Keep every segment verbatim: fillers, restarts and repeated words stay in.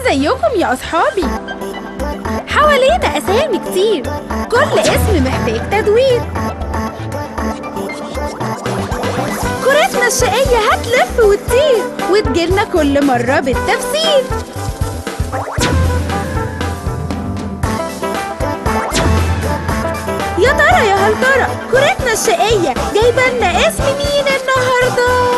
ازيكم يا أصحابي؟ حوالينا أسامي كتير، كل اسم محتاج تدوير. كرتنا الشقية هتلف وتطير وتجيلنا كل مرة بالتفسير. يا ترى يا هل ترى كرتنا الشقية جايبالنا اسم مين النهاردة؟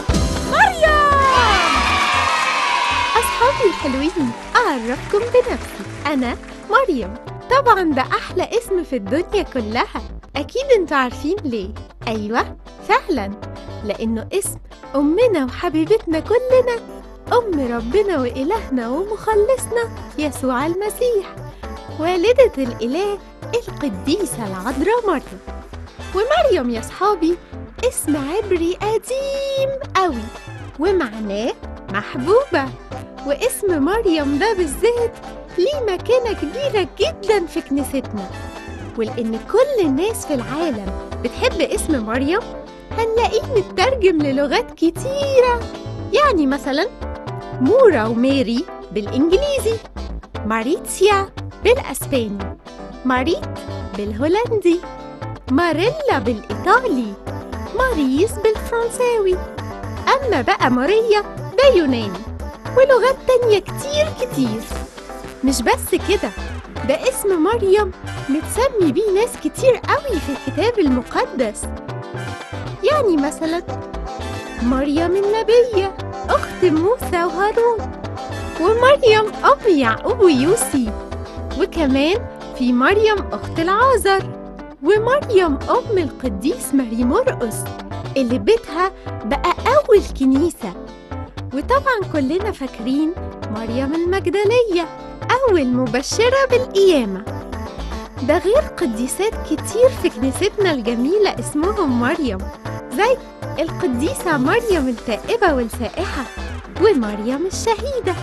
أصحابي الحلوين، أعرفكم بنفسي، أنا مريم. طبعا ده أحلى اسم في الدنيا كلها. أكيد انتوا عارفين ليه؟ أيوة فعلا، لأنه اسم أمنا وحبيبتنا كلنا، أم ربنا وإلهنا ومخلصنا يسوع المسيح، والدة الإله القديسة العذراء مريم. ومريم يا صحابي اسم عبري قديم قوي ومعناه محبوبة، واسم مريم ده بالذات ليه مكانة كبيرة جدا في كنيستنا. ولأن كل الناس في العالم بتحب اسم مريم هنلاقيه مترجم للغات كتيرة، يعني مثلا مورا وميري بالإنجليزي، ماريتسيا بالأسباني، ماريت بالهولندي، ماريلا بالإيطالي، ماريس بالفرنساوي. أما بقى ماريا ده يوناني، ولغات تانية كتير كتير. مش بس كده، ده اسم مريم متسمي بيه ناس كتير قوي في الكتاب المقدس، يعني مثلا مريم النبية أخت موسى وهارون، ومريم أم يعقوب ويوسي، وكمان في مريم أخت العازر، ومريم أم القديس ماري مرقس اللي بيتها بقى أول كنيسة. وطبعا كلنا فاكرين مريم المجدلية أول مبشرة بالقيامة. ده غير قديسات كتير في كنيستنا الجميلة اسمهم مريم، زي القديسة مريم التائبة والسائحة ومريم الشهيدة.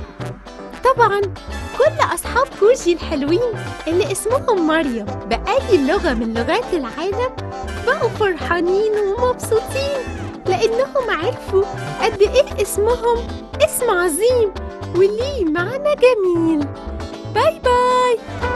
طبعا كل أصحاب كوجي الحلوين اللي اسمهم مريم بأي لغة من لغات العالم بقوا فرحانين ومبسوطين، لأنهم عرفوا قد إيه اسمهم اسم عظيم وليه معنى جميل. باي باي.